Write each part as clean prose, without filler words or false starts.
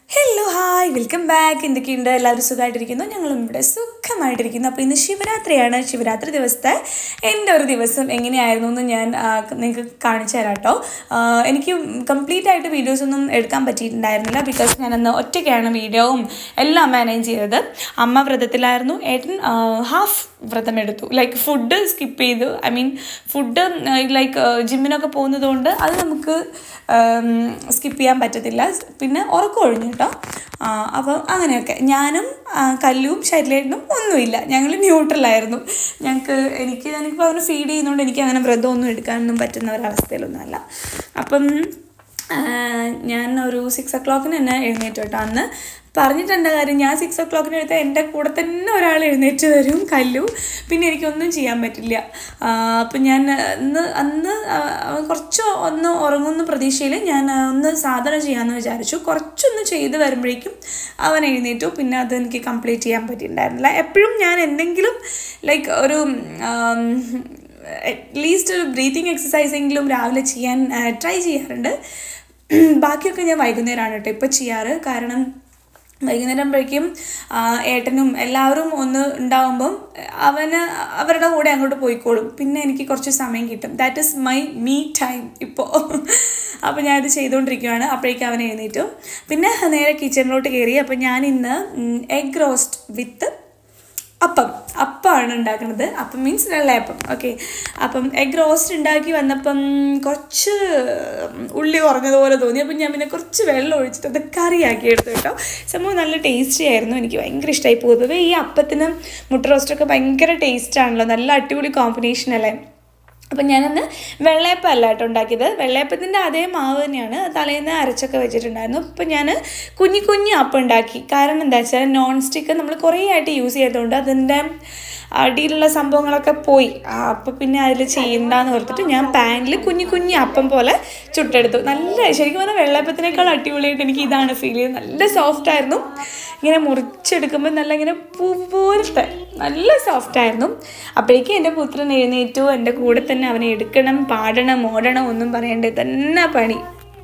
Hello hi welcome back. എന്തൊക്കെയുണ്ട്? എല്ലാവരും സുഖമായിട്ടിരിക്കുന്നു. ഞങ്ങളും ഇവിടെ സുഖമായിട്ടിരിക്കുന്നു. അപ്പോൾ ഇന്ന് ശിവരാത്രിയാണ്. ശിവരാത്രി ദിവസത്തെ എൻ്റെ ഒരു ദിവസം എങ്ങനെയായിരുന്നു എന്ന് ഞാൻ നിങ്ങൾക്ക് കാണിച്ചു തരാം കേട്ടോ. എനിക്ക് കംപ്ലീറ്റ് ആയിട്ട് വീഡിയോസൊന്നും എടുക്കാൻ പറ്റിയിട്ടുണ്ടായിരുന്നില്ല. ബിക്കോസ് ഞാനന്ന് ഒറ്റയ്ക്കാണ് വീഡിയോവും എല്ലാം മാനേജ് ചെയ്തത്. അമ്മ വ്രതത്തിലായിരുന്നു, ഏട്ടൻ ഹാഫ് വ്രതം എടുത്തു. ലൈക്ക് ഫുഡ് സ്കിപ്പ് ചെയ്തു. ഐ മീൻ ഫുഡ് ലൈക്ക് ജിമ്മിനൊക്കെ പോകുന്നത് കൊണ്ട് അത് നമുക്ക് സ്കിപ്പ് ചെയ്യാൻ പറ്റത്തില്ല. പിന്നെ ഉറക്കം ഒഴിഞ്ഞു കേട്ടോ. അപ്പം അങ്ങനെയൊക്കെ ഞാനും കല്ലും ശൈലേട്ടനും ഒന്നുമില്ല, ഞങ്ങൾ ന്യൂട്രലായിരുന്നു. എനിക്കിപ്പോൾ അവന് ഫീഡ് ചെയ്യുന്നതുകൊണ്ട് എനിക്ക് അങ്ങനെ വ്രതമൊന്നും എടുക്കാനൊന്നും പറ്റുന്ന ഒരവസ്ഥയിലൊന്നുമല്ല. അപ്പം ഞാൻ ഒരു 6 o'clock തന്നെ എഴുന്നേറ്റു കേട്ടോ. അന്ന് പറഞ്ഞിട്ടുണ്ട് കാര്യം, ഞാൻ 6 o'clock എടുത്താൽ എൻ്റെ കൂടെ തന്നെ ഒരാൾ എഴുന്നേറ്റ് വരും, കല്ലു. പിന്നെ എനിക്കൊന്നും ചെയ്യാൻ പറ്റില്ല. അപ്പം ഞാൻ അന്ന് കുറച്ച് ഒന്ന് ഉറങ്ങുന്ന പ്രതീക്ഷയിൽ ഞാൻ ഒന്ന് സാധന ചെയ്യാമെന്ന് വിചാരിച്ചു. കുറച്ചൊന്ന് ചെയ്ത് വരുമ്പോഴേക്കും അവൻ എഴുന്നേറ്റു. പിന്നെ അത് എനിക്ക് കംപ്ലീറ്റ് ചെയ്യാൻ പറ്റിയിട്ടുണ്ടായിരുന്നില്ല. എപ്പോഴും ഞാൻ എന്തെങ്കിലും ലൈക്ക് ഒരു അറ്റ്ലീസ്റ്റ് ഒരു ബ്രീത്തിങ് എക്സസൈസെങ്കിലും രാവിലെ ചെയ്യാൻ ട്രൈ ചെയ്യാറുണ്ട്. ബാക്കിയൊക്കെ ഞാൻ വൈകുന്നേരമാണ് കേട്ടോ ഇപ്പോൾ ചെയ്യാറ്. കാരണം വൈകുന്നേരമ്പോഴേക്കും ഏട്ടനും എല്ലാവരും ഒന്ന് ഉണ്ടാവുമ്പം അവരുടെ കൂടെ അങ്ങോട്ട് പോയിക്കോളും. പിന്നെ എനിക്ക് കുറച്ച് സമയം കിട്ടും. That is my me time ഇപ്പോൾ. അപ്പോൾ ഞാനിത് ചെയ്തുകൊണ്ടിരിക്കുകയാണ്. അപ്പോഴേക്കും അവൻ എഴുന്നേറ്റു. പിന്നെ നേരെ കിച്ചണിലോട്ട് കയറി. അപ്പം ഞാനിന്ന് എഗ് റോസ്റ്റ് വിത്ത് അപ്പമാണ് ഉണ്ടാക്കുന്നത്. അപ്പം മീൻസ് വെള്ളയപ്പം. ഓക്കെ, അപ്പം എഗ് റോസ്റ്റ് ഉണ്ടാക്കി വന്നപ്പം കുറച്ച് ഉള്ളി കുറഞ്ഞതുപോലെ തോന്നി. അപ്പം ഞാൻ പിന്നെ കുറച്ച് വെള്ളം ഒഴിച്ചിട്ട് അത് കറിയാക്കി എടുത്തു കേട്ടോ. സംഭവം നല്ല ടേസ്റ്റി ആയിരുന്നു. എനിക്ക് ഭയങ്കര ഇഷ്ടമായി. പൊതുവെ ഈ അപ്പത്തിന് മുട്ട റോസ്റ്റൊക്കെ ഭയങ്കര ടേസ്റ്റാണല്ലോ, നല്ല അടിപൊളി കോമ്പിനേഷൻ അല്ലേ. അപ്പം ഞാനന്ന് വെള്ളയപ്പം അല്ല കേട്ടോ ഉണ്ടാക്കിയത്. വെള്ളയപ്പത്തിൻ്റെ അതേ മാവ് തന്നെയാണ്, തലേന്ന് അരച്ചൊക്കെ വെച്ചിട്ടുണ്ടായിരുന്നു. അപ്പം ഞാൻ കുഞ്ഞു അപ്പം ഉണ്ടാക്കി. കാരണം എന്താ വെച്ചാൽ നോൺ സ്റ്റിക്ക് നമ്മൾ കുറേ ആയിട്ട് യൂസ് ചെയ്തതുകൊണ്ട് അതിൻ്റെ അടിയിലുള്ള സംഭവങ്ങളൊക്കെ പോയി. അപ്പം പിന്നെ അതിൽ ചെയ്യണ്ടെന്ന് ഓർത്തിട്ട് ഞാൻ പാനിൽ കുഞ്ഞു അപ്പം പോലെ ചുട്ടെടുത്തു. നല്ല ശരിക്കും പറഞ്ഞാൽ വെള്ളയപ്പത്തിനേക്കാൾ അടിപൊളിയായിട്ട് എനിക്ക് ഇതാണ് ഫീൽ ചെയ്തത്. നല്ല സോഫ്റ്റായിരുന്നു. ഇങ്ങനെ മുറിച്ചെടുക്കുമ്പോൾ നല്ല ഇങ്ങനെ പൂ പോലത്തെ നല്ല സോഫ്റ്റായിരുന്നു. അപ്പോഴേക്കും എൻ്റെ പുത്രൻ എഴുന്നേറ്റു. എൻ്റെ കൂടെ തന്നെ അവനെ എടുക്കണം, പാടണം, ഓടണം, ഒന്നും പറയണ്ടേ തന്നെ പണി.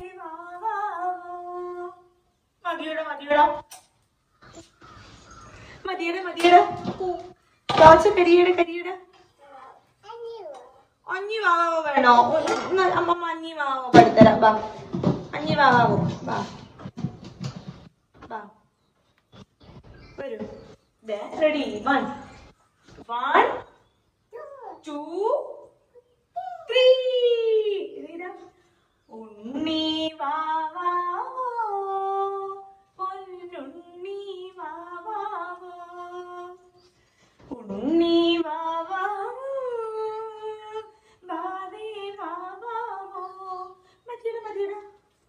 അഞ്ഞി വാവാവോ വേണോ? അമ്മമ്മ അഞ്ഞി വാവാവോ പഠിത്തരാം. ബാ അഞ്ഞി വാവാവോ, ബാ ബാ വരൂ. റെഡി? 1 2 3. ഉണ്ണി വാവാവോ പൊന്നുണ്ണി വാവാവോ ഉണ്ണി വാവാവോ ബാവേ വാവാവോ. മതിയടാ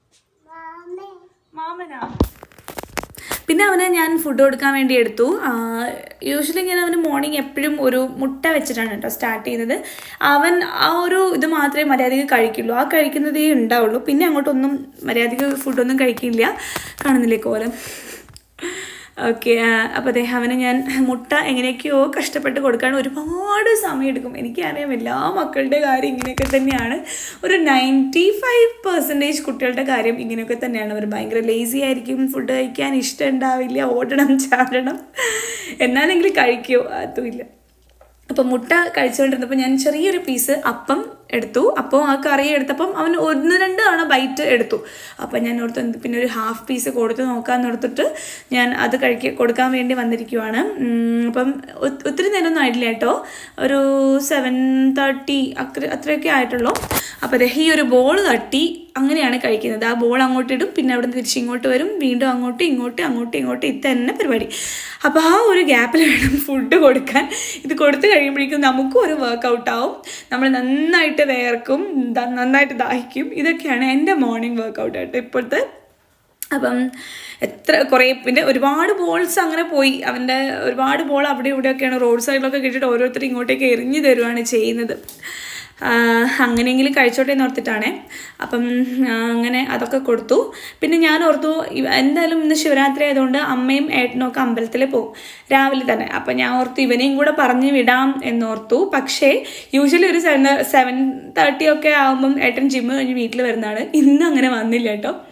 മാമനാ. പിന്നെ അവനെ ഞാൻ ഫുഡ് കൊടുക്കാൻ വേണ്ടി എടുത്തു. യൂഷ്വലി ഞാൻ അവന് മോർണിംഗ് എപ്പോഴും ഒരു മുട്ട വെച്ചിട്ടാണ് കേട്ടോ സ്റ്റാർട്ട് ചെയ്യുന്നത്. അവൻ ആ ഒരു ഇത് മാത്രമേ മര്യാദയ്ക്ക് കഴിക്കുള്ളൂ, ആ കഴിക്കുന്നതേ ഉണ്ടാവുള്ളൂ. പിന്നെ അങ്ങോട്ടൊന്നും മര്യാദയ്ക്ക് ഫുഡൊന്നും കഴിക്കില്ല. കാണുന്നില്ലേ കോലം? ഓക്കെ, അപ്പോൾ അവന് ഞാൻ മുട്ട എങ്ങനെയൊക്കെയോ കഷ്ടപ്പെട്ട് കൊടുക്കാൻ ഒരുപാട് സമയം എടുക്കും. എനിക്കറിയാം എല്ലാ മക്കളുടെ കാര്യം ഇങ്ങനെയൊക്കെ തന്നെയാണ്. ഒരു 95% കുട്ടികളുടെ കാര്യം ഇങ്ങനെയൊക്കെ തന്നെയാണ്. അവർ ഭയങ്കര ലേസി ആയിരിക്കും, ഫുഡ് കഴിക്കാൻ ഇഷ്ടം ഉണ്ടാവില്ല, ഓടണം ചാടണം, എന്നാലെങ്കിലും കഴിക്കുമോ അതുമില്ല. അപ്പം മുട്ട കഴിച്ചുകൊണ്ടിരുന്നപ്പോൾ ഞാൻ ചെറിയൊരു പീസ് അപ്പം എടുത്തു. അപ്പോൾ ആ കറി എടുത്തപ്പം അവൻ 1-2 തവണ ബൈറ്റ് എടുത്തു. അപ്പം ഞാൻ ഓർത്തു പിന്നെ ഒരു ഹാഫ് പീസ് കൊടുത്ത് നോക്കാമെന്ന് ഓർത്തിട്ട് ഞാൻ അത് കൊടുക്കാൻ വേണ്ടി വന്നിരിക്കുവാണ്. അപ്പം ഒത്തിരി നേരമൊന്നും ആയിട്ടില്ല കേട്ടോ, ഒരു 7:30 അത്രയൊക്കെ ആയിട്ടുള്ളൂ. അപ്പോൾ ഈ ഒരു ബോൾ തട്ടി അങ്ങനെയാണ് കഴിക്കുന്നത്. ആ ബോൾ അങ്ങോട്ടിടും, പിന്നെ അവിടെ നിന്ന് തിരിച്ചിങ്ങോട്ട് വരും, വീണ്ടും അങ്ങോട്ടും ഇങ്ങോട്ട് ഇത് തന്നെ പരിപാടി. അപ്പോൾ ആ ഒരു ഗ്യാപ്പിൽ വേണം ഫുഡ് കൊടുക്കാൻ. ഇത് കൊടുത്തു കഴിയുമ്പോഴേക്കും നമുക്കും ഒരു വർക്കൗട്ട് ആവും, നമ്മൾ നന്നായിട്ട് വേർക്കും, നന്നായിട്ട് ദാഹിക്കും. ഇതൊക്കെയാണ് എൻ്റെ മോർണിംഗ് വർക്കൗട്ട് ആയിട്ട് ഇപ്പോഴത്തെ. അപ്പം പിന്നെ ഒരുപാട് ബോൾസ് അങ്ങനെ പോയി. അവൻ്റെ ഒരുപാട് ബോൾ അവിടെ ഇവിടെയൊക്കെയാണ് റോഡ് സൈഡിലൊക്കെ കിട്ടിയിട്ട് ഓരോരുത്തർ ഇങ്ങോട്ടേക്ക് എറിഞ്ഞു തരുവാണ് ചെയ്യുന്നത്. അങ്ങനെയെങ്കിലും കഴിച്ചോട്ടെ എന്ന് ഓർത്തിട്ടാണേ. അപ്പം അങ്ങനെ അതൊക്കെ കൊടുത്തു. പിന്നെ ഞാൻ ഓർത്തു എന്തായാലും ഇന്ന് ശിവരാത്രി ആയതുകൊണ്ട് അമ്മയും ഏട്ടനും ഒക്കെ അമ്പലത്തിൽ പോകും രാവിലെ തന്നെ. അപ്പം ഞാൻ ഓർത്തു ഇവനെയും കൂടെ പറഞ്ഞു വിടാം എന്നോർത്തു. പക്ഷേ യൂഷ്വലി ഒരു 7:30 ഒക്കെ ആകുമ്പം ഏട്ടൻ ജിമ്മ് കഴിഞ്ഞ് വീട്ടിൽ വരുന്നതാണ്. ഇന്ന് അങ്ങനെ വന്നില്ല കേട്ടോ.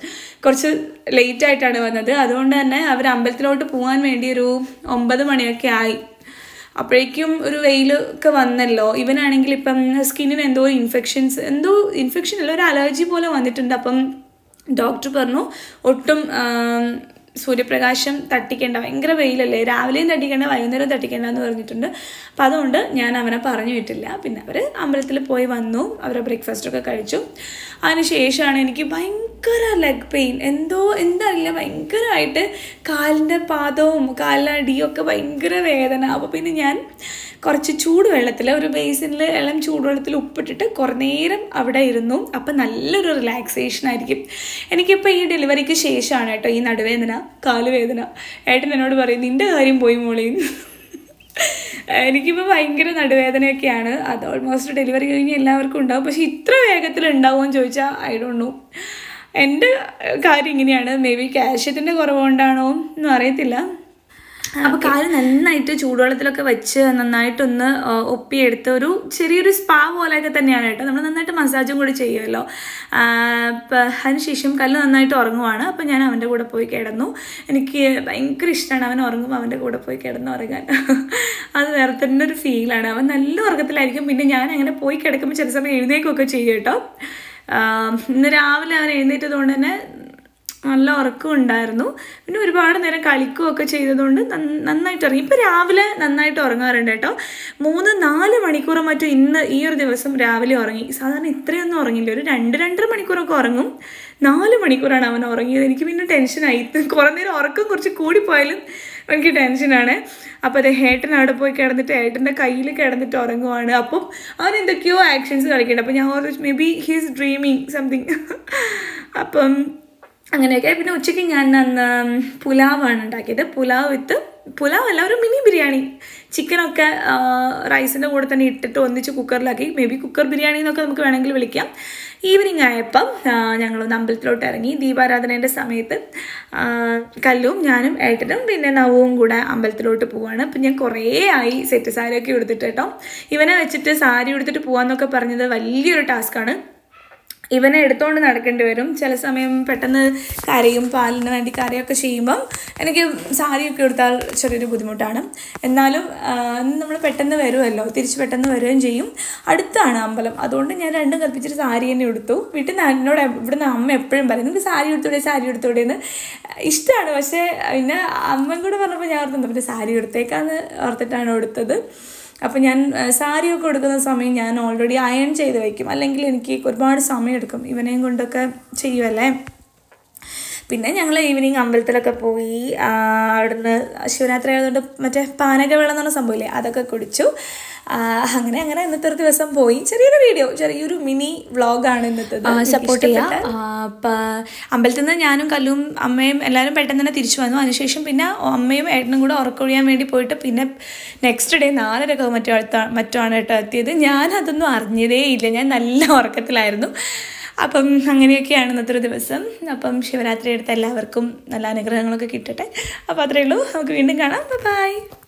കുറച്ച് ലേറ്റായിട്ടാണ് വന്നത്. അതുകൊണ്ട് തന്നെ അവർ അമ്പലത്തിലോട്ട് പോകാൻ വേണ്ടി ഒരു 9 മണിയൊക്കെ ആയി. അപ്പോഴേക്കും ഒരു വെയിലൊക്കെ വന്നല്ലോ. ഇവനാണെങ്കിൽ ഇപ്പം സ്കിന്നിന് എന്തോ ഇൻഫെക്ഷൻ അല്ല, ഒരു അലർജി പോലെ വന്നിട്ടുണ്ട്. അപ്പം ഡോക്ടർ പറഞ്ഞു ഒട്ടും സൂര്യപ്രകാശം തട്ടിക്കേണ്ട, ഭയങ്കര വെയിലല്ലേ, രാവിലെയും തട്ടിക്കേണ്ട വൈകുന്നേരം തട്ടിക്കേണ്ട എന്ന് പറഞ്ഞിട്ടുണ്ട്. അപ്പം അതുകൊണ്ട് ഞാൻ അവനെ പറഞ്ഞു വിട്ടില്ല. പിന്നെ അവർ അമ്പലത്തിൽ പോയി വന്നു, അവരെ ബ്രേക്ക്ഫാസ്റ്റൊക്കെ കഴിച്ചു. അതിനുശേഷമാണ് എനിക്ക് ഭയങ്കര ലെഗ് പെയിൻ, എന്താറിയില്ല, ഭയങ്കരമായിട്ട് കാലിൻ്റെ പാദവും കാലിനടിയൊക്കെ ഭയങ്കര വേദന. അപ്പോൾ പിന്നെ ഞാൻ കുറച്ച് ചൂടുവെള്ളത്തിൽ, ഒരു ബേസിനിൽ ഇളം ചൂടുവെള്ളത്തിൽ ഉപ്പിട്ടിട്ട് കുറേ നേരം അവിടെ ഇരുന്നു. അപ്പം നല്ലൊരു റിലാക്സേഷൻ ആയിരിക്കും. എനിക്കിപ്പോൾ ഈ ഡെലിവറിക്ക് ശേഷമാണ് കേട്ടോ ഈ നടുവേദന, കാലുവേദന. ഏട്ടൻ എന്നോട് പറയും നിൻ്റെ കാര്യം പോയി മോളേന്ന്. എനിക്കിപ്പോൾ ഭയങ്കര നടുവേദനയൊക്കെയാണ്. അത് ഓൾമോസ്റ്റ് ഡെലിവറി കഴിഞ്ഞ് എല്ലാവർക്കും ഉണ്ടാവും. പക്ഷെ ഇത്ര വേഗത്തിൽ ഉണ്ടാവുമെന്ന് ചോദിച്ചാൽ ഐ ഡോണ്ട് നോ. എൻ്റെ കാര്യം ഇങ്ങനെയാണ്. മേ ബി കാൽഷ്യത്തിൻ്റെ കുറവുകൊണ്ടാണോ എന്നും അറിയത്തില്ല. അപ്പോൾ കാല് നന്നായിട്ട് ചൂടുവെള്ളത്തിലൊക്കെ വെച്ച് നന്നായിട്ടൊന്ന് ഒപ്പിയെടുത്ത് ഒരു ചെറിയൊരു സ്പാ പോലെയൊക്കെ തന്നെയാണ് കേട്ടോ. നമ്മൾ നന്നായിട്ട് മസാജും കൂടി ചെയ്യുമല്ലോ. അതിനുശേഷം കല്ല് നന്നായിട്ട് ഉറങ്ങുവാണ്. അപ്പോൾ ഞാൻ അവൻ്റെ കൂടെ പോയി കിടന്നു. എനിക്ക് ഭയങ്കര ഇഷ്ടമാണ് അവൻ ഉറങ്ങുമ്പോൾ അവൻ്റെ കൂടെ പോയി കിടന്നുറങ്ങാൻ. അത് വേറെ തന്നെ ഒരു ഫീലാണ്. അവൻ നല്ല ഉറക്കത്തിലായിരിക്കും. പിന്നെ ഞാൻ അങ്ങനെ പോയി കിടക്കുമ്പോൾ ചില സമയം എഴുന്നേൽക്കുകയൊക്കെ ചെയ്യും കേട്ടോ. ഇന്ന് രാവിലെ അവൻ എഴുന്നേറ്റതുകൊണ്ട് തന്നെ നല്ല ഉറക്കം ഉണ്ടായിരുന്നു. പിന്നെ ഒരുപാട് നേരം കളിക്കുകയൊക്കെ ചെയ്തതുകൊണ്ട് നന്നായിട്ട് ഉറങ്ങി. ഇപ്പോൾ രാവിലെ നന്നായിട്ട് ഉറങ്ങാറുണ്ട് കേട്ടോ. 3-4 മണിക്കൂറോ മറ്റോ ഇന്ന് ഈ ഒരു ദിവസം രാവിലെ ഉറങ്ങി. സാധാരണ ഇത്രയൊന്നും ഉറങ്ങില്ല, ഒരു 2-2.5 മണിക്കൂറൊക്കെ ഉറങ്ങും. 4 മണിക്കൂറാണ് അവൻ ഉറങ്ങിയത്. എനിക്ക് പിന്നെ ടെൻഷനായി. കുറേ നേരം ഉറക്കം കുറച്ച് കൂടിപ്പോയാലും എനിക്ക് ടെൻഷനാണ്. അപ്പോൾ അത് ഏട്ടൻ അവിടെ പോയി കിടന്നിട്ട് ഏട്ടൻ്റെ കയ്യിൽ കിടന്നിട്ട് ഉറങ്ങുവാണ്. അപ്പം അവൻ എന്തൊക്കെയോ ആക്ഷൻസ് കളിക്കുന്നുണ്ട്. അപ്പോൾ ഞാൻ ഓർമ്മിച്ചു maybe he's dreaming something. അപ്പം അങ്ങനെയൊക്കെ. പിന്നെ ഉച്ചയ്ക്ക് ഞാൻ അന്ന് പുലാവാണ് ഉണ്ടാക്കിയത്. പുലാവല്ല, ഒരു മിനി ബിരിയാണി. ചിക്കനൊക്കെ റൈസിൻ്റെ കൂടെ തന്നെ ഇട്ടിട്ട് ഒന്നിച്ച് കുക്കറിലാക്കി. മേ ബി കുക്കർ ബിരിയാണി എന്നൊക്കെ നമുക്ക് വേണമെങ്കിൽ വിളിക്കാം. ഈവനിങ് ആയപ്പം ഞങ്ങളൊന്ന് അമ്പലത്തിലോട്ട് ഇറങ്ങി. ദീപാരാധനേൻ്റെ സമയത്ത് കല്ലും ഞാനും ഏട്ടനും പിന്നെ നവവും കൂടെ അമ്പലത്തിലോട്ട് പോവാണ്. അപ്പം ഞാൻ കുറേ ആയി സെറ്റ് സാരിയൊക്കെ എടുത്തിട്ട് കേട്ടോ. ഇവനെ വെച്ചിട്ട് സാരി എടുത്തിട്ട് പോകാമെന്നൊക്കെ പറഞ്ഞത് വലിയൊരു ടാസ്ക്കാണ്. ഇവനെ എടുത്തുകൊണ്ട് നടക്കേണ്ടി വരും. ചില സമയം പെട്ടെന്ന് കരയും, പാലിന് വേണ്ടി കരയൊക്കെ ചെയ്യുമ്പം എനിക്ക് സാരിയൊക്കെ എടുത്താൽ ചെറിയൊരു ബുദ്ധിമുട്ടാണ്. എന്നാലും നമ്മൾ പെട്ടെന്ന് വരുമല്ലോ, തിരിച്ച് പെട്ടെന്ന് വരികയും ചെയ്യും. അടുത്താണ് അമ്പലം, അതുകൊണ്ട് ഞാൻ രണ്ടും കൽപ്പിച്ചിട്ട് സാരി തന്നെ എടുത്തു. വീട്ടിൽ നിന്ന് എന്നോട് ഇവിടുന്ന് അമ്മ എപ്പോഴും പറയും നിങ്ങൾക്ക് സാരി എടുത്തൂടെ എന്ന്. ഇഷ്ടമാണ്. പക്ഷേ പിന്നെ അമ്മയും കൂടെ പറഞ്ഞപ്പോൾ ഞാൻ ഓർത്തുണ്ട് പിന്നെ സാരി എടുത്തേക്കാന്ന് ഓർത്തിട്ടാണ് എടുത്തത്. അപ്പോൾ ഞാൻ സാരിയൊക്കെ എടുക്കുന്ന സമയം ഞാൻ ഓൾറെഡി അയൺ ചെയ്ത് വയ്ക്കും, അല്ലെങ്കിൽ എനിക്ക് ഒരുപാട് സമയം എടുക്കും. ഇവനെയും കൊണ്ടൊക്കെ ചെയ്യുമല്ലേ. പിന്നെ ഞങ്ങൾ ഈവനിങ് അമ്പലത്തിലൊക്കെ പോയി. അവിടുന്ന് ശിവരാത്രി ആയതുകൊണ്ട് മറ്റേ പാനകവെള്ളം എന്ന് പറഞ്ഞ സംഭവമില്ലേ, അതൊക്കെ കുടിച്ചു. അങ്ങനെ ഇന്നത്തെ ഒരു ദിവസം പോയി. ചെറിയൊരു മിനി വ്ളോഗാണ് ഇന്നത്തേത്. സപ്പോർട്ട് ചെയ്യാം. അമ്പലത്തിൽ നിന്ന് ഞാനും കല്ലും അമ്മയും എല്ലാവരും പെട്ടെന്ന് തന്നെ തിരിച്ചു വന്നു. അതിനുശേഷം പിന്നെ അമ്മയും ഏട്ടനും കൂടെ ഉറക്കൊഴിയാൻ വേണ്ടി പോയിട്ട് പിന്നെ നെക്സ്റ്റ് ഡേ 4:30 മറ്റോ ആണ് കേട്ടോ എത്തിയത്. ഞാനതൊന്നും അറിഞ്ഞതേ ഇല്ല, ഞാൻ നല്ല ഉറക്കത്തിലായിരുന്നു. അപ്പം അങ്ങനെയൊക്കെയാണ് ഇന്നത്തെ ഒരു ദിവസം. അപ്പം ശിവരാത്രി എടുത്ത എല്ലാവർക്കും നല്ല അനുഗ്രഹങ്ങളൊക്കെ കിട്ടട്ടെ. അപ്പോൾ അത്രയേ ഉള്ളൂ. നമുക്ക് വീണ്ടും കാണാം. ബൈ.